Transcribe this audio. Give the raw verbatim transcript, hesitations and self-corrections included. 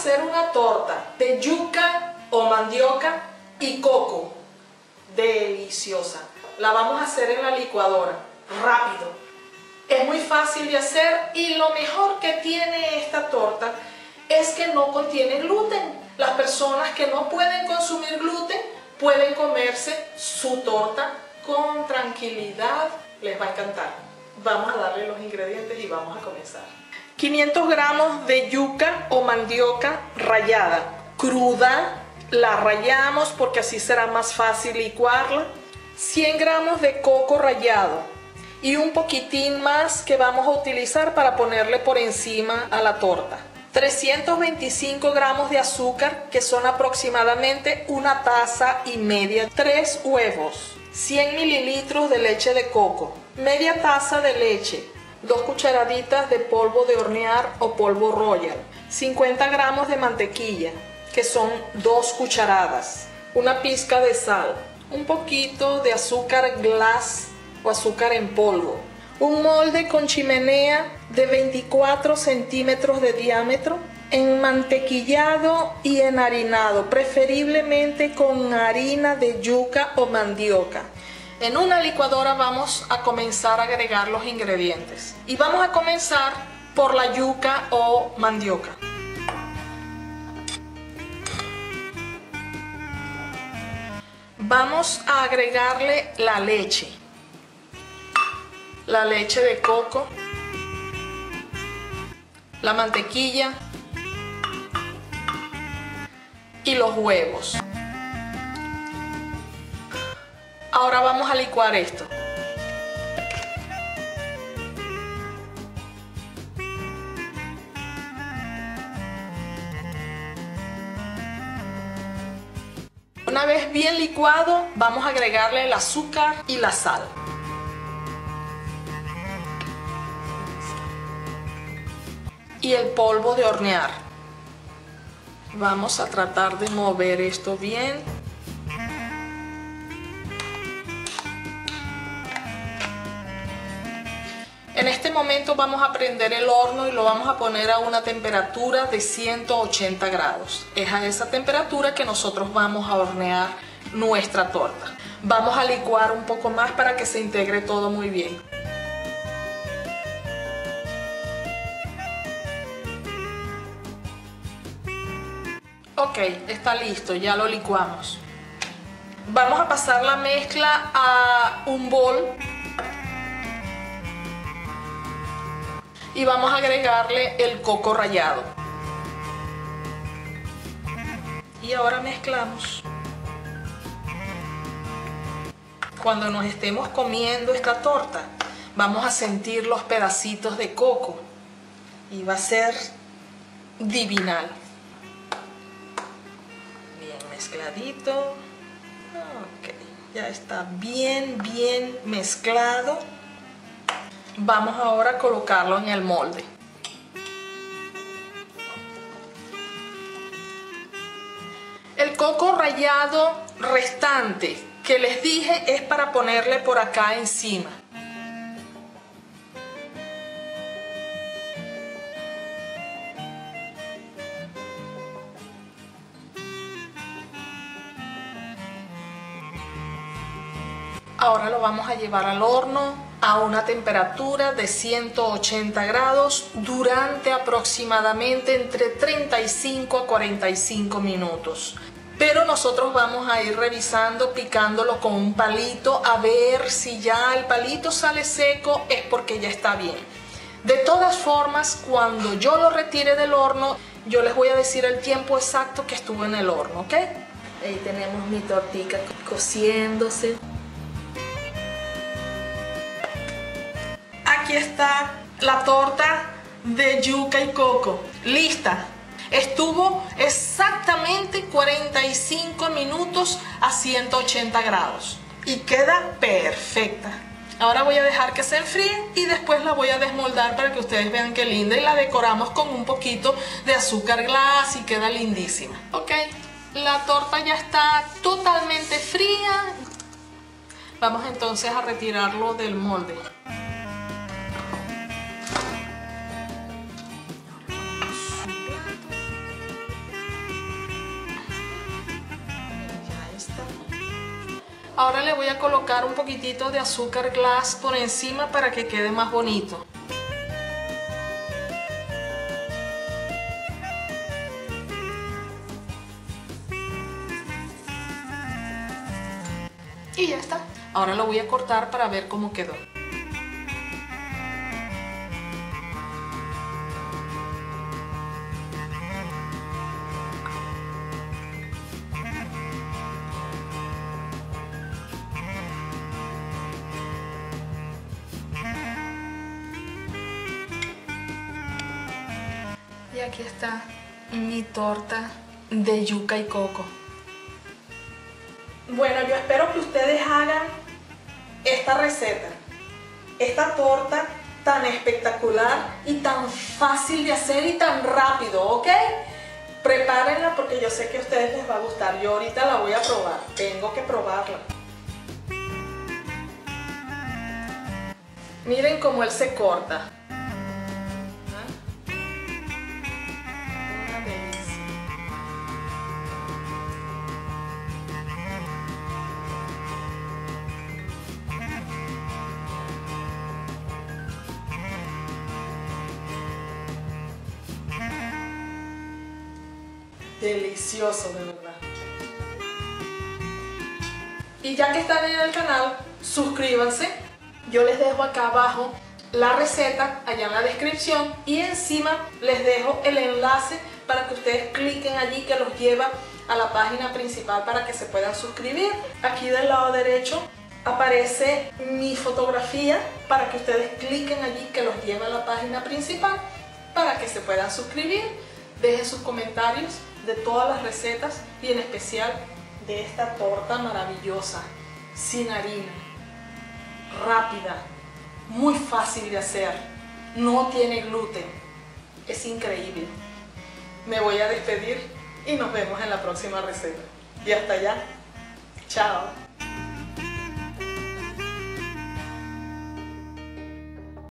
hacer una torta de yuca o mandioca y coco. Deliciosa. La vamos a hacer en la licuadora, rápido. Es muy fácil de hacer y lo mejor que tiene esta torta es que no contiene gluten. Las personas que no pueden consumir gluten pueden comerse su torta con tranquilidad. Les va a encantar. Vamos a darle los ingredientes y vamos a comenzar. quinientos gramos de yuca o mandioca rallada, cruda. La rallamos porque así será más fácil licuarla. cien gramos de coco rallado y un poquitín más que vamos a utilizar para ponerle por encima a la torta. trescientos veinticinco gramos de azúcar, que son aproximadamente una taza y media. tres huevos, cien mililitros de leche de coco, media taza de leche, dos cucharaditas de polvo de hornear o polvo royal, cincuenta gramos de mantequilla, que son dos cucharadas, una pizca de sal, un poquito de azúcar glass o azúcar en polvo, un molde con chimenea de veinticuatro centímetros de diámetro, enmantequillado y enharinado, preferiblemente con harina de yuca o mandioca. En una licuadora vamos a comenzar a agregar los ingredientes y vamos a comenzar por la yuca o mandioca. Vamos a agregarle la leche, la leche de coco, la mantequilla y los huevos. Ahora vamos a licuar esto. Una vez bien licuado, vamos a agregarle el azúcar y la sal. Y el polvo de hornear. Vamos a tratar de mover esto bien. En este momento vamos a prender el horno y lo vamos a poner a una temperatura de ciento ochenta grados. Es a esa temperatura que nosotros vamos a hornear nuestra torta. Vamos a licuar un poco más para que se integre todo muy bien. Ok, está listo, ya lo licuamos. Vamos a pasar la mezcla a un bol. Y vamos a agregarle el coco rallado. Y ahora mezclamos. Cuando nos estemos comiendo esta torta, vamos a sentir los pedacitos de coco. Y va a ser divinal. Bien mezcladito. Ok, ya está bien, bien mezclado. Vamos ahora a colocarlo en el molde. El coco rallado restante que les dije es para ponerle por acá encima. Ahora lo vamos a llevar al horno a una temperatura de ciento ochenta grados durante aproximadamente entre treinta y cinco a cuarenta y cinco minutos. Pero nosotros vamos a ir revisando, picándolo con un palito a ver si ya el palito sale seco, es porque ya está bien. De todas formas, cuando yo lo retire del horno, yo les voy a decir el tiempo exacto que estuvo en el horno, ¿ok? Ahí tenemos mi tortica cociéndose. Aquí está la torta de yuca y coco, lista. Estuvo exactamente cuarenta y cinco minutos a ciento ochenta grados y queda perfecta. Ahora voy a dejar que se enfríe y después la voy a desmoldar para que ustedes vean qué linda, y la decoramos con un poquito de azúcar glass y queda lindísima. Ok, la torta ya está totalmente fría. Vamos entonces a retirarlo del molde. Ahora le voy a colocar un poquitito de azúcar glass por encima para que quede más bonito. Y ya está. Ahora lo voy a cortar para ver cómo quedó. Y aquí está mi torta de yuca y coco. Bueno, yo espero que ustedes hagan esta receta, esta torta tan espectacular y tan fácil de hacer y tan rápido, ¿ok? Prepárenla porque yo sé que a ustedes les va a gustar. Yo ahorita la voy a probar, tengo que probarla. Miren cómo él se corta. Una delicia. Delicioso, de verdad. Y ya que están en el canal, suscríbanse. Yo les dejo acá abajo la receta, allá en la descripción, y encima les dejo el enlace para que ustedes cliquen allí, que los lleva a la página principal para que se puedan suscribir. Aquí del lado derecho aparece mi fotografía para que ustedes cliquen allí, que los lleva a la página principal para que se puedan suscribir. Dejen sus comentarios de todas las recetas y en especial de esta torta maravillosa, sin harina, rápida, muy fácil de hacer, no tiene gluten, es increíble. Me voy a despedir y nos vemos en la próxima receta. Y hasta allá, chao.